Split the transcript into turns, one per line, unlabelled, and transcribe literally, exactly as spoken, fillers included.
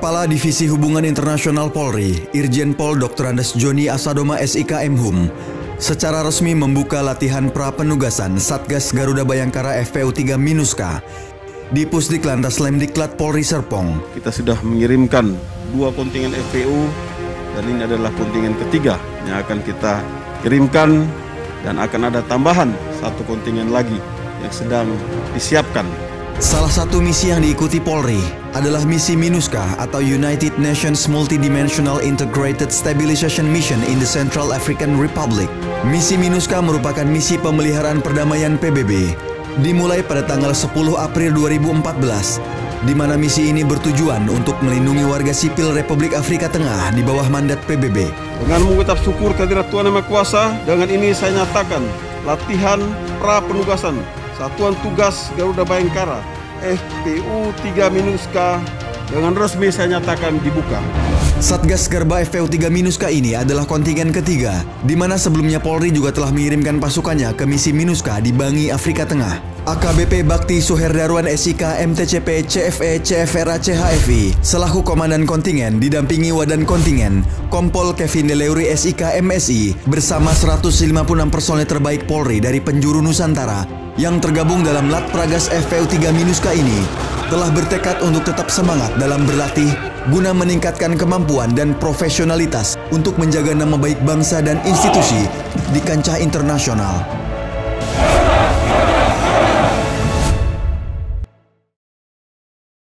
Kepala Divisi Hubungan Internasional Polri, Irjen Pol Doktor Andes Joni Asadoma S I K M Hum, secara resmi membuka latihan pra-penugasan Satgas Garuda Bayangkara F P U tiga Minuska di Pusdik Lantas Lemdiklat Polri Serpong.
Kita sudah mengirimkan dua kontingen F P U dan ini adalah kontingen ketiga yang akan kita kirimkan, dan akan ada tambahan satu kontingen lagi yang sedang disiapkan.
Salah satu misi yang diikuti Polri adalah misi MINUSCA atau United Nations Multidimensional Integrated Stabilization Mission in the Central African Republic. Misi MINUSCA merupakan misi pemeliharaan perdamaian P B B dimulai pada tanggal sepuluh April dua ribu empat belas, di mana misi ini bertujuan untuk melindungi warga sipil Republik Afrika Tengah di bawah mandat P B B.
Dengan mengucap syukur kehadirat Tuhan Yang Maha Kuasa, dengan ini saya nyatakan latihan pra-penugasan Satuan Tugas Garuda Bayangkara F P U tiga Minuska dengan resmi saya nyatakan dibuka.
Satgas Garba F P U tiga Minuska ini adalah kontingen ketiga, di mana sebelumnya Polri juga telah mengirimkan pasukannya ke misi Minuska di Bangi, Afrika Tengah. A K B P Bakti Suherdaruan S I K M T C P C F E C F R A C H F I selaku komandan kontingen didampingi Wadan kontingen Kompol Kevin Deleuri S I K M S I bersama seratus lima puluh enam personel terbaik Polri dari penjuru Nusantara yang tergabung dalam Lat Pragas F P U tiga Minuska ini telah bertekad untuk tetap semangat dalam berlatih guna meningkatkan kemampuan dan profesionalitas untuk menjaga nama baik bangsa dan institusi di kancah internasional.